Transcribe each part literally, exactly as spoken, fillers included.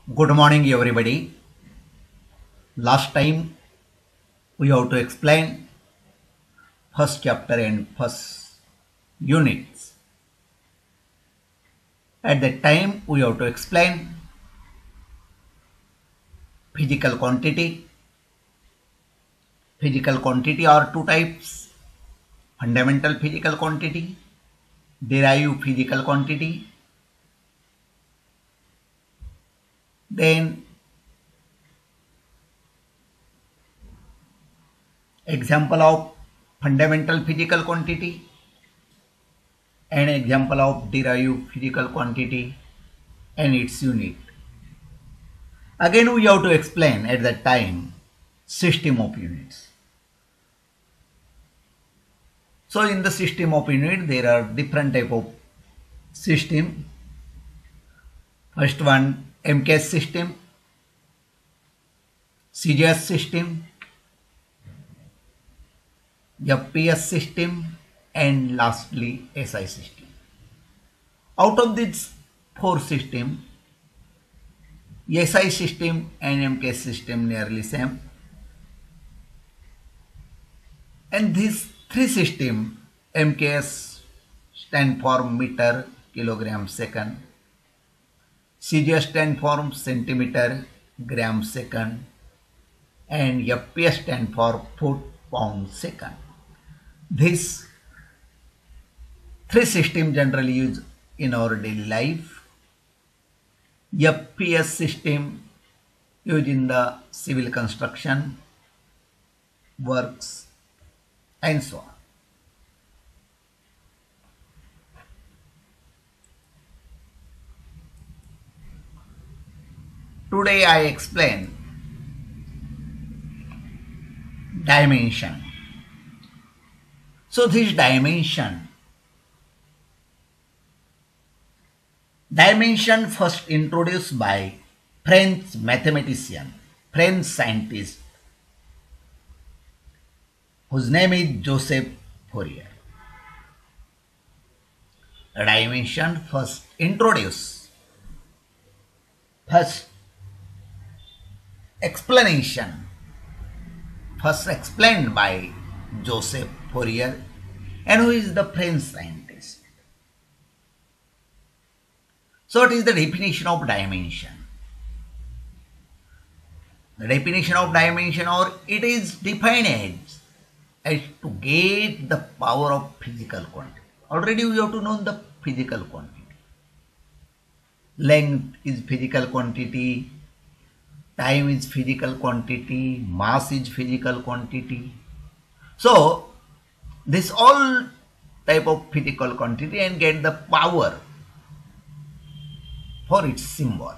Good morning, everybody. Last time we have to explain first chapter and first units. At that time, we have to explain physical quantity. Physical quantity are two types: fundamental physical quantity, derived physical quantity. Then example of fundamental physical quantity and example of derived physical quantity and its unit. Again, we have to explain at that time system of units. So in the system of unit, there are different type of system. First one, M K S system, C G S system, F P S system, and lastly S I system. Out of these four systems, S I system and M K S system nearly same. And these three systems, M K S stand for meter, kilogram, second. C G S stand for centimeter, gram, second. And F P S stand for foot, pound, second. These three systems generally used in our daily life. F P S system used in the civil construction, works, and so on. Today I explain dimension. So this dimension, dimension first introduced by French mathematician, French scientist, whose name is Joseph Fourier. The dimension first introduced, first explanation, first explained by Joseph Fourier, and who is the French scientist. So it is the definition of dimension. The definition of dimension, or it is defined as, as to get the power of physical quantity. Already we have to know the physical quantity. Length is physical quantity, time is physical quantity, mass is physical quantity. So this all type of physical quantity and get the power for its symbol.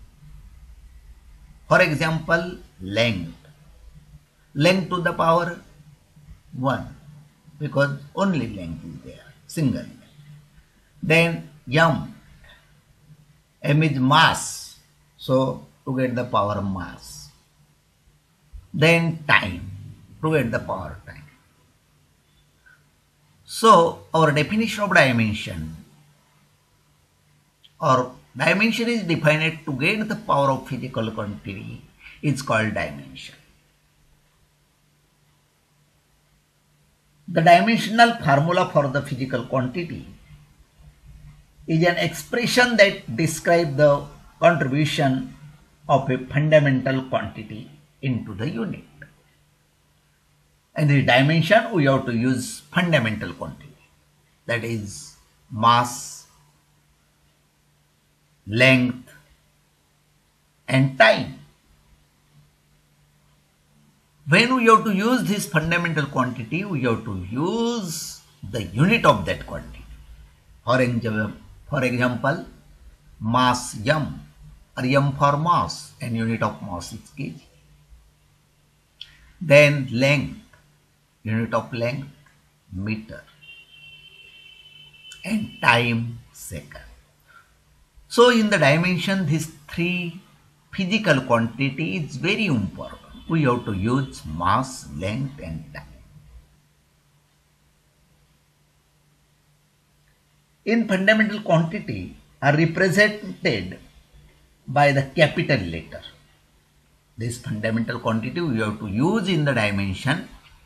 For example, length. Length to the power one, because only length is there, single. Then m. M is mass, so to get the power of mass. Then time, to get the power of time. So our definition of dimension, or dimension is defined to get the power of physical quantity, is called dimension. The dimensional formula for the physical quantity is an expression that describes the contribution of a fundamental quantity into the unit. In the dimension, we have to use fundamental quantity, that is mass, length, and time. When we have to use this fundamental quantity, we have to use the unit of that quantity. For example, for example, mass m, or m for mass, and unit of mass is kg. Then length, unit of length, meter, and time, second. So in the dimension, these three physical quantity is very important. We have to use mass, length, and time. In fundamental quantity are represented by the capital letter. This fundamental quantity we have to use in the dimension.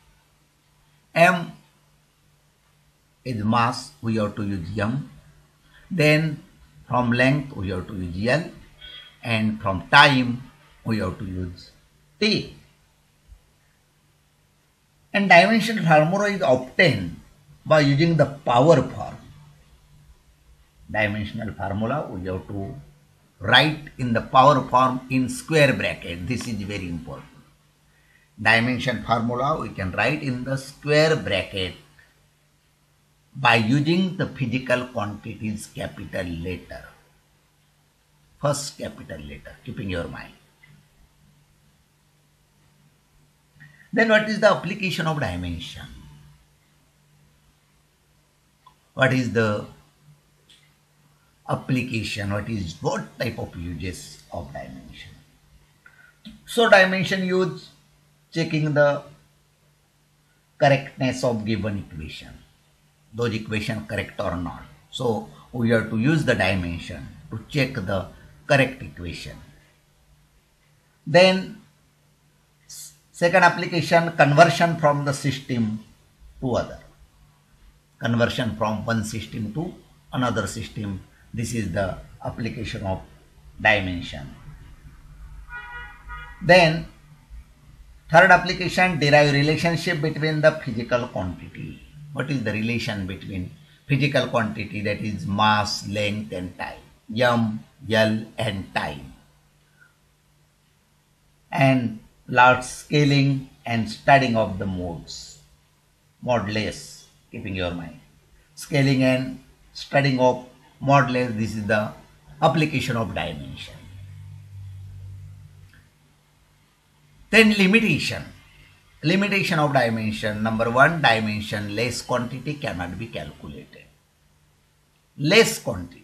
M is mass, we have to use M. Then from length we have to use L, and from time we have to use T. And dimension formula is obtained by using the power form. Dimensional formula we have to write in the power form in square bracket. This is very important. Dimension formula we can write in the square bracket by using the physical quantities capital letter. First capital letter, keeping your mind. Then what is the application of dimension? What is the application? What is what type of uses of dimension? So dimension use checking the correctness of given equation. Those equation correct or not. So we have to use the dimension to check the correct equation. Then second application, conversion from the system to other. Conversion from one system to another system. This is the application of dimension. Then third application, derive relationship between the physical quantity. What is the relation between physical quantity, that is mass, length and time, M, L and time. And large scaling and studying of the modes. Modulus, keeping your mind. Scaling and studying of modulus, this is the application of dimension. Then limitation. Limitation of dimension. Number one, dimension less quantity cannot be calculated. Less quantity.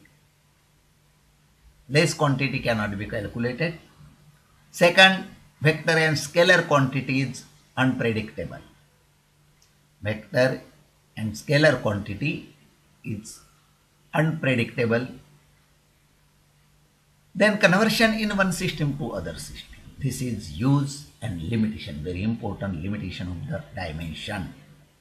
Less quantity cannot be calculated. Second, vector and scalar quantity is unpredictable. Vector and scalar quantity is unpredictable. Then conversion in one system to other system. This is use and limitation, very important limitation of the dimension.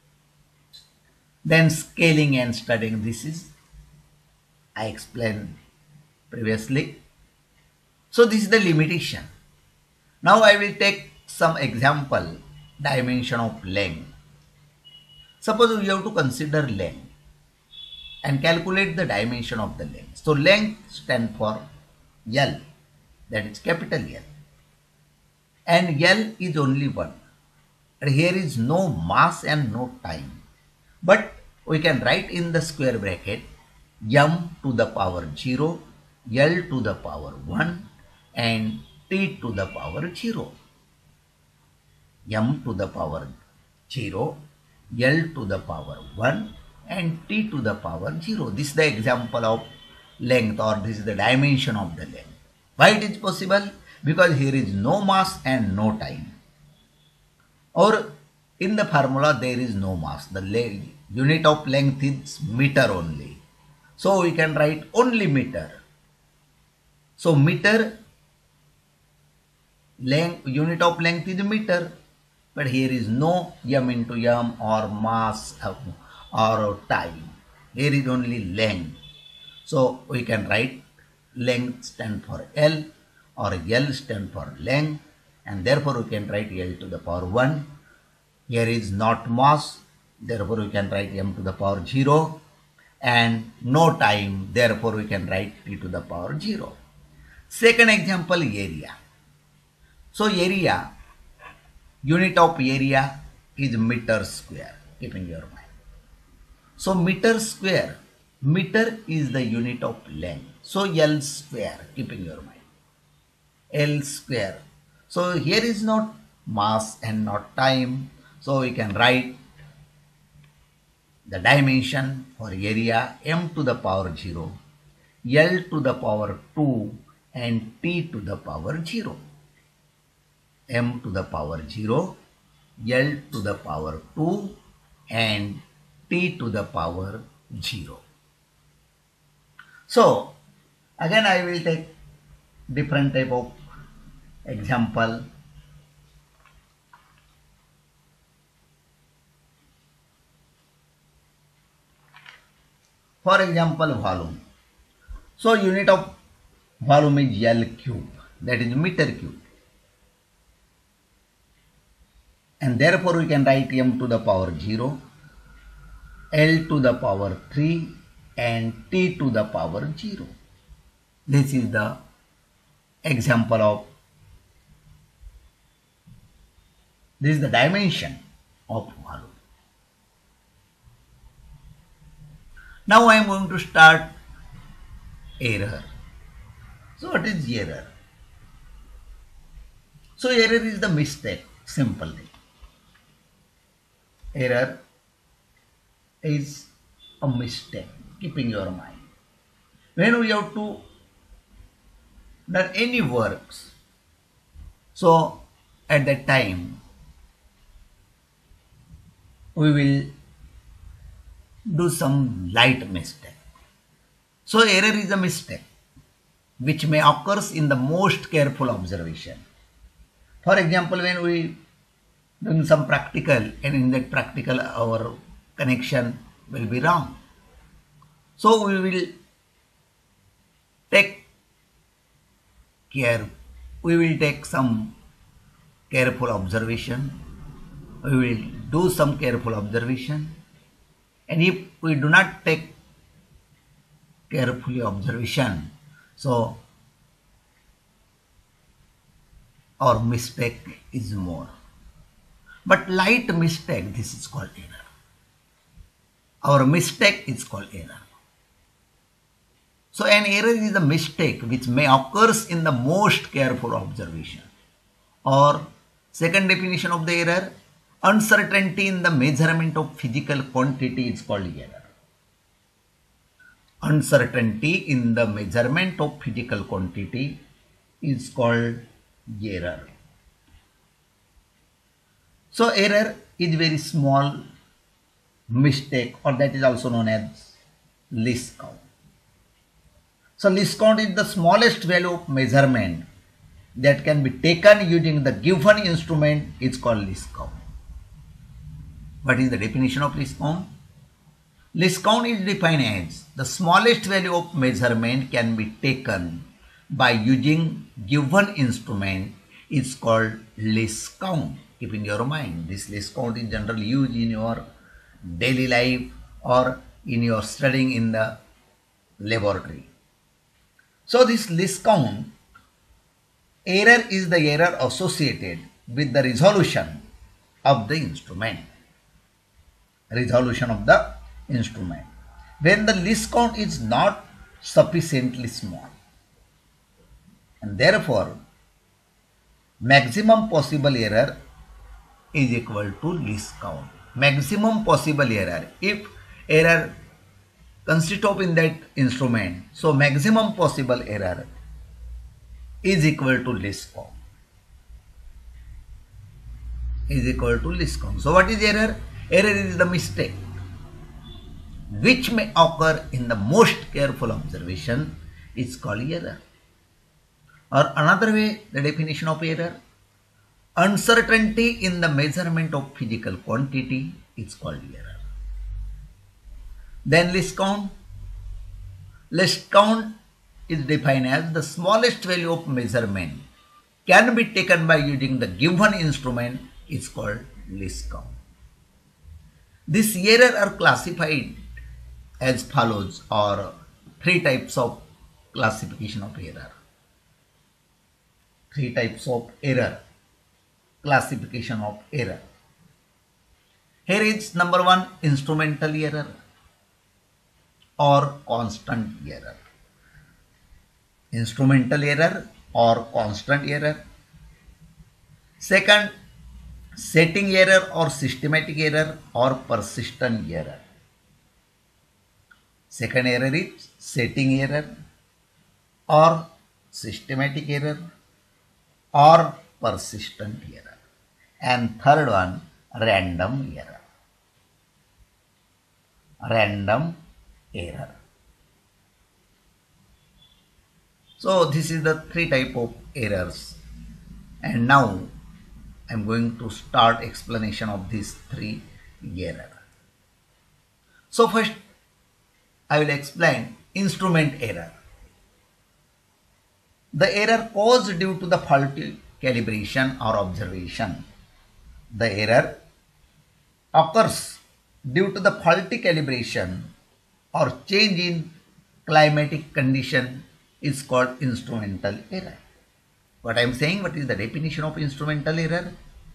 Then scaling and studying, this is I explained previously. So this is the limitation. Now I will take some example, dimension of length. Suppose we have to consider length and calculate the dimension of the length. So length stands for L, that is capital L. And L is only one. And here is no mass and no time. But we can write in the square bracket M to the power zero, L to the power one and T to the power zero. M to the power zero, L to the power one and T to the power zero. This is the example of length, or this is the dimension of the length. Why it is possible? Because here is no mass and no time. Or in the formula there is no mass. The unit of length is meter only. So we can write only meter. So meter, length, unit of length is meter. But here is no m into m or mass or time. Here is only length. So we can write length stand for L, or L stand for length, and therefore we can write L to the power one. Here is not mass, therefore we can write m to the power zero, and no time, therefore we can write t to the power zero. Second example, area. So area, unit of area is meter square, keeping your mind. So meter square, meter is the unit of length. So L square, keeping your mind. L square. So here is not mass and not time. So we can write the dimension for area m to the power zero, L to the power two and T to the power zero. M to the power zero, L to the power two and T to the power zero. So again I will take different type of example. For example, volume. So unit of volume is L cube, that is meter cube. And therefore we can write m to the power zero, L to the power three and T to the power zero. This is the example of, this is the dimension of volume. Now I am going to start error. So what is error? So error is the mistake, simply. Error is a mistake, keeping your mind. When we have to do any works, so at that time we will do some light mistake. So error is a mistake which may occur in the most careful observation. For example, when we do some practical and in that practical our connection will be wrong. So we will take care, we will take some careful observation, we will do some careful observation, and if we do not take carefully observation, so our mistake is more. But light mistake, this is called error. Our mistake is called error. So an error is a mistake which may occur in the most careful observation. Or second definition of the error, uncertainty in the measurement of physical quantity is called error. Uncertainty in the measurement of physical quantity is called error. So error is very small mistake, or that is also known as least count. So least count is the smallest value of measurement that can be taken using the given instrument is called least count. What is the definition of least count? Least count is defined as the smallest value of measurement can be taken by using given instrument is called least count. Keep in your mind, this least count is generally used in your daily life or in your studying in the laboratory. So this least count, error is the error associated with the resolution of the instrument. Resolution of the instrument. When the least count is not sufficiently small, and therefore maximum possible error is equal to least count. Maximum possible error, if error consists of in that instrument, so maximum possible error is equal to least count. Is equal to least count. So what is error? Error is the mistake which may occur in the most careful observation is called error. Or another way, the definition of error, uncertainty in the measurement of physical quantity is called error. Then least count. Least count is defined as the smallest value of measurement can be taken by using the given instrument is called least count. These errors are classified as follows, or three types of classification of error. Three types of error, classification of error. Here is number one, instrumental error or constant error. Instrumental error or constant error. Second, setting error or systematic error or persistent error. Second error is setting error or systematic error or persistent error. And third one, random error. Random error. So this is the three type of errors, and now I am going to start explanation of these three error. So first I will explain instrument error. The error caused due to the faulty calibration or observation. The error occurs due to the faulty calibration or change in climatic condition is called instrumental error. What I am saying, what is the definition of instrumental error?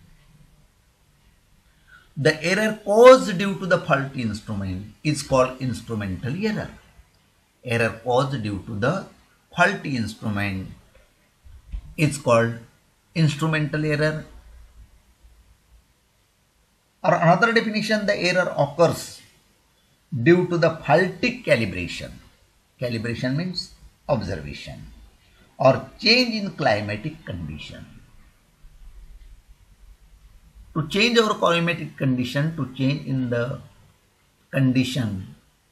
The error caused due to the faulty instrument is called instrumental error. Error caused due to the faulty instrument is called instrumental error. Or another definition, the error occurs due to the faulty calibration. Calibration means observation or change in climatic condition. To change our climatic condition, to change in the condition,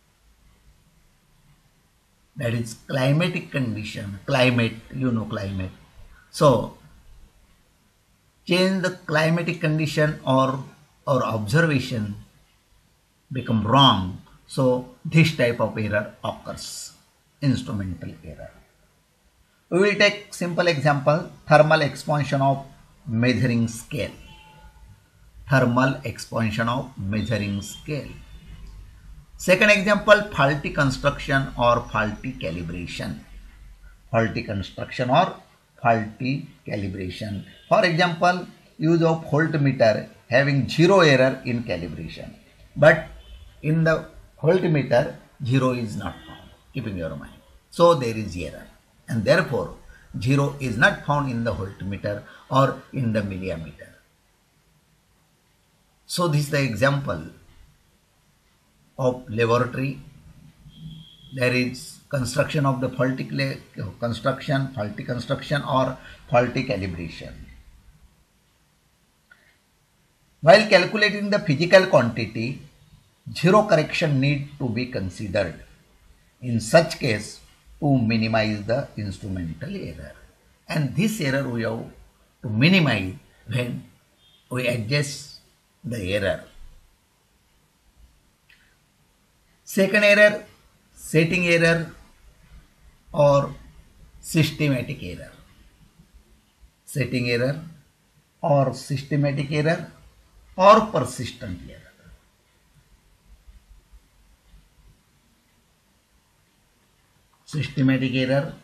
that is climatic condition, climate, you know climate. So, change the climatic condition or, or observation become wrong. So, this type of error occurs, instrumental error. We will take simple example, thermal expansion of measuring scale. Thermal expansion of measuring scale. Second example, faulty construction or faulty calibration. Faulty construction or faulty calibration. For example, use of voltmeter having zero error in calibration. But in the voltmeter, zero is not found, keeping your mind. So there is error. And therefore, zero is not found in the voltmeter or in the millimeter. So this is the example of laboratory. There is construction of the faulty construction, faulty construction or faulty calibration. While calculating the physical quantity, zero correction need to be considered. In such case, to minimize the instrumental error. And this error we have to minimize when we adjust the error. Second error, setting error or systematic error. Setting error or systematic error or persistent error. Systematic error,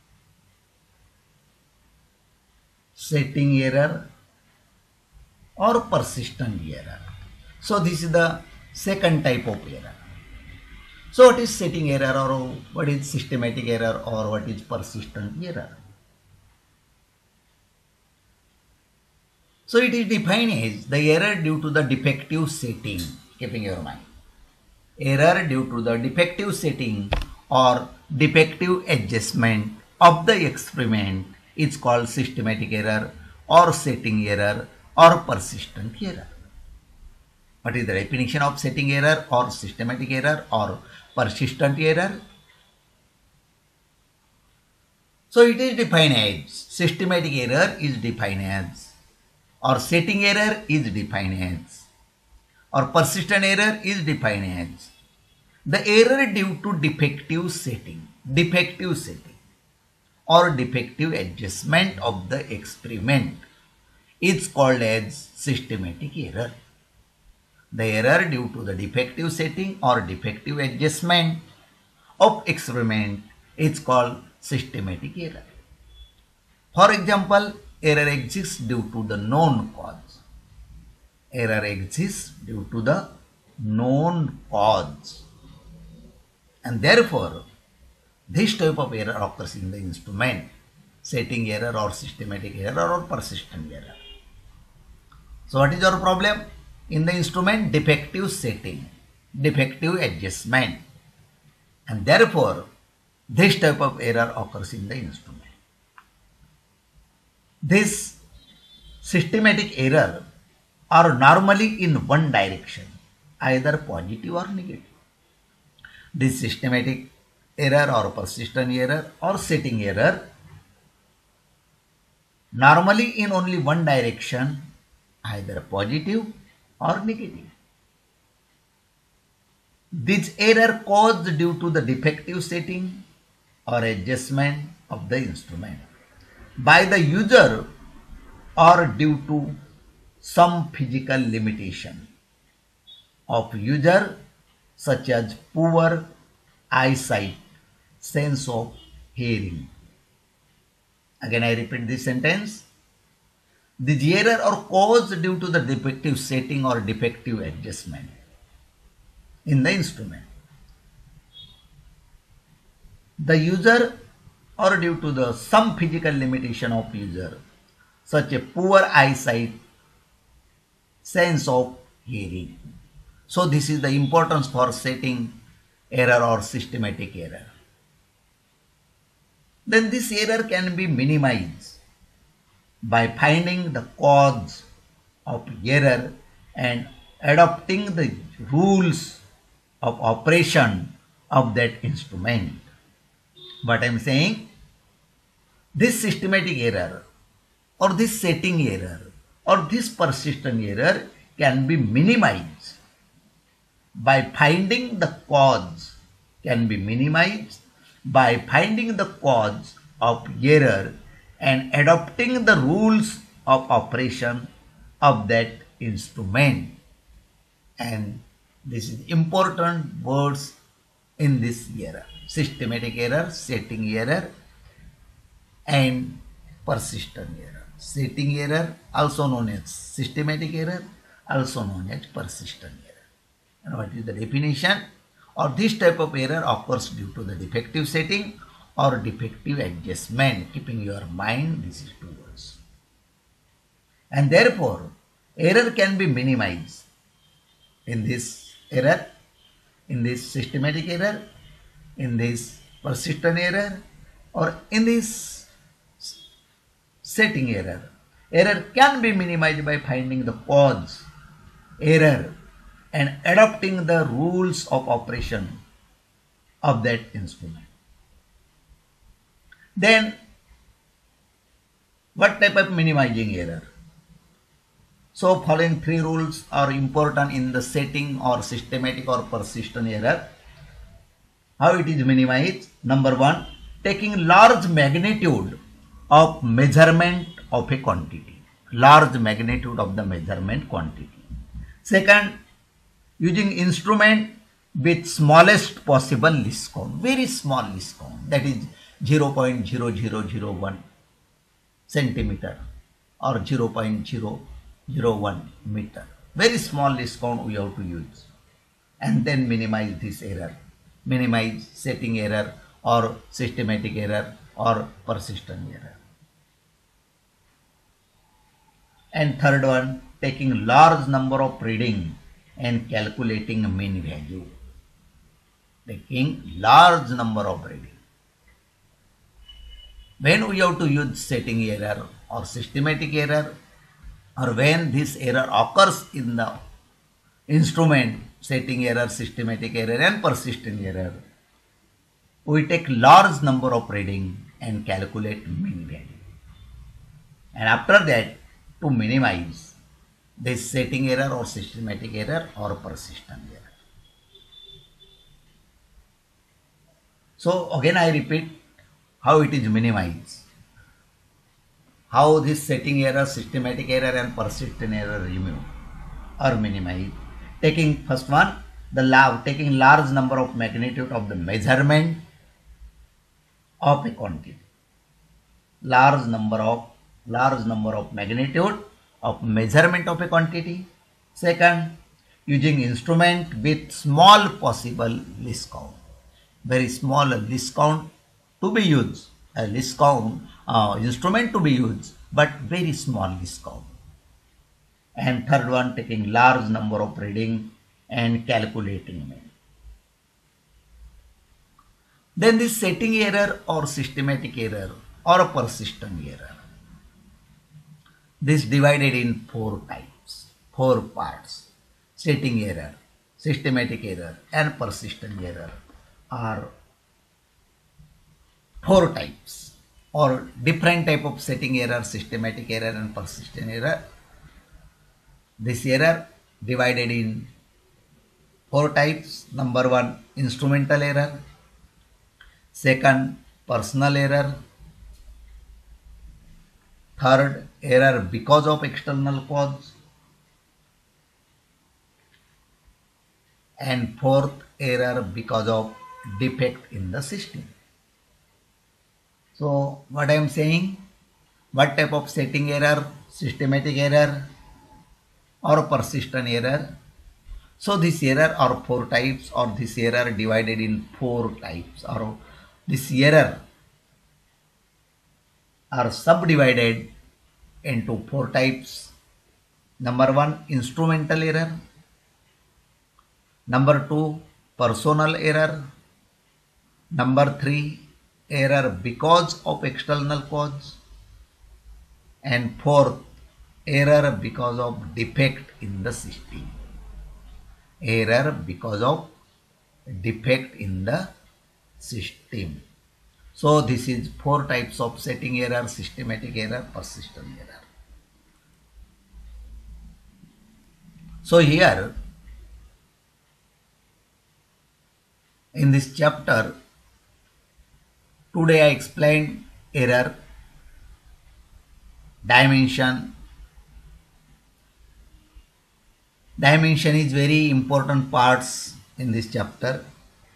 setting error or persistent error. So this is the second type of error. So what is setting error or what is systematic error or what is persistent error? So it is defined as the error due to the defective setting, keeping your mind. Error due to the defective setting or defective adjustment of the experiment is called systematic error or setting error or persistent error. What is the definition of setting error or systematic error or persistent error? So it is defined as, systematic error is defined as, or setting error is defined as, or persistent error is defined as the error due to defective setting, defective setting or defective adjustment of the experiment is called as systematic error. The error due to the defective setting or defective adjustment of experiment is called systematic error. For example, error exists due to the known cause. Error exists due to the known cause. And therefore, this type of error occurs in the instrument, setting error or systematic error or persistent error. So what is your problem? In the instrument, defective setting, defective adjustment, and therefore this type of error occurs in the instrument. This systematic error are normally in one direction, either positive or negative. This systematic error or persistent error or setting error, normally in only one direction, either positive or negative. This error caused due to the defective setting or adjustment of the instrument by the user or due to some physical limitation of user such as poor eyesight, sense of hearing. Again I repeat this sentence. This error or caused due to the defective setting or defective adjustment in the instrument. The user or due to the some physical limitation of user such a poor eyesight, sense of hearing. So this is the importance for setting error or systematic error. Then this error can be minimized by finding the cause of error and adopting the rules of operation of that instrument. What I am saying, this systematic error or this setting error or this persistent error can be minimized by finding the cause, can be minimized by finding the cause of error and adopting the rules of operation of that instrument. And this is important words in this error: systematic error, setting error, and persistent error. Setting error, also known as systematic error, also known as persistent error. And what is the definition? Or this type of error occurs due to the defective setting or defective adjustment. Keeping your mind, this is two words. And therefore, error can be minimized in this error, in this systematic error, in this persistent error, or in this setting error. Error can be minimized by finding the cause, error, and adopting the rules of operation of that instrument. Then, what type of minimizing error? So, following three rules are important in the setting or systematic or persistent error. How it is minimized? Number one, taking large magnitude of measurement of a quantity. Large magnitude of the measurement quantity. Second, using instrument with smallest possible least count, very small least count, that is zero point zero zero zero one centimeter or zero point zero zero one meter. Very small least count we have to use, and then minimize this error, minimize setting error or systematic error or persistent error. And third one, taking large number of reading and calculating mean value. Taking large number of reading. When we have to use setting error or systematic error, or when this error occurs in the instrument, setting error, systematic error and persistent error, we take large number of reading and calculate mean value. And after that, to minimize this setting error or systematic error or persistent error. So again I repeat how it is minimized. How this setting error, systematic error and persistent error remove or minimize. Taking first one, the lab, taking large number of magnitude of the measurement of a quantity. Large number of large number of magnitude of measurement of a quantity. Second, using instrument with small possible least count. Very small least count to be used. A least count uh, instrument to be used, but very small least count. And third one, taking large number of reading and calculating mean. Then this setting error or systematic error or a persistent error. This divided in four types, four parts. Setting error, systematic error and persistent error are four types or different type of setting error, systematic error and persistent error. This error divided in four types. Number one, instrumental error. Second, personal error. Third, error because of external cause. And fourth, error because of defect in the system. So what I am saying, what type of setting error, systematic error or persistent error. So this error are four types, or this error divided in four types, or this error are subdivided into four types. Number one, instrumental error. Number two, personal error. Number three, error because of external cause. And fourth, error because of defect in the system. Error because of defect in the system. So this is four types of setting error, systematic error, persistent error. So here in this chapter, today I explained error, dimension. Dimension is very important parts in this chapter.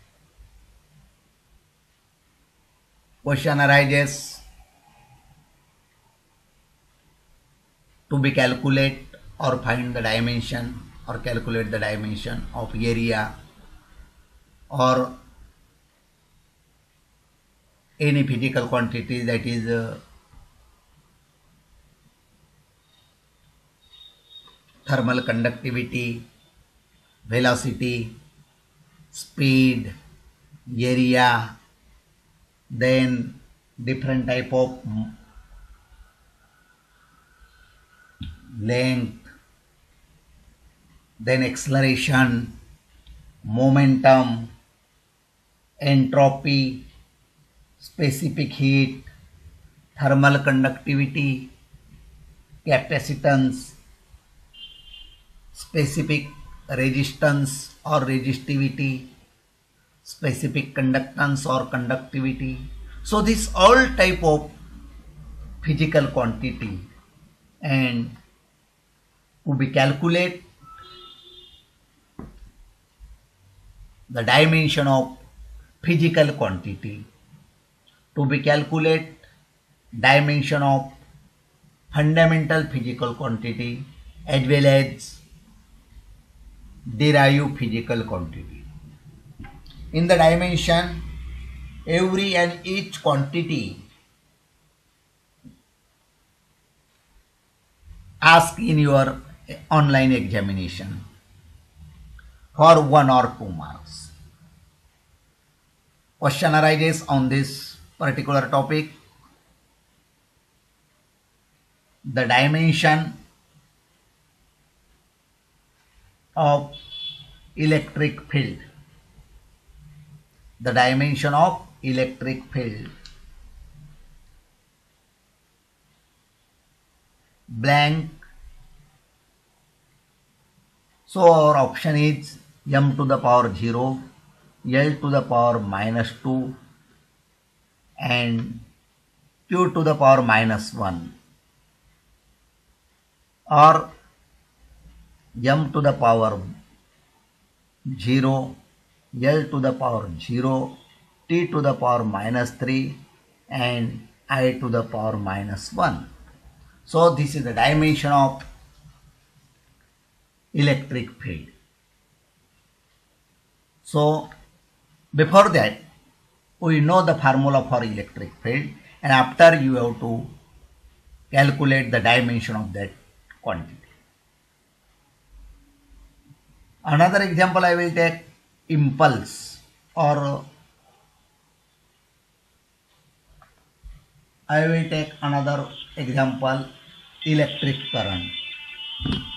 Question arises to be calculate or find the dimension or calculate the dimension of area or any physical quantity, that is uh, thermal conductivity, velocity, speed, area, then different type of length, then acceleration, momentum, entropy, specific heat, thermal conductivity, capacitance, specific resistance or resistivity, specific conductance or conductivity. So this all type of physical quantity, and to be calculate the dimension of physical quantity, to be calculate dimension of fundamental physical quantity as well as derive physical quantity. In the dimension, every and each quantity asked in your online examination for one or two marks. Question arises on this particular topic. The dimension of electric field. The dimension of electric field. Blank. So our option is m to the power zero, L to the power minus two and Q to the power minus one, or m to the power zero, L to the power zero, T to the power minus three and I to the power minus one. So this is the dimension of electric field. So before that, we know the formula for electric field, and after you have to calculate the dimension of that quantity. Another example I will take, impulse, or I will take another example, electric current.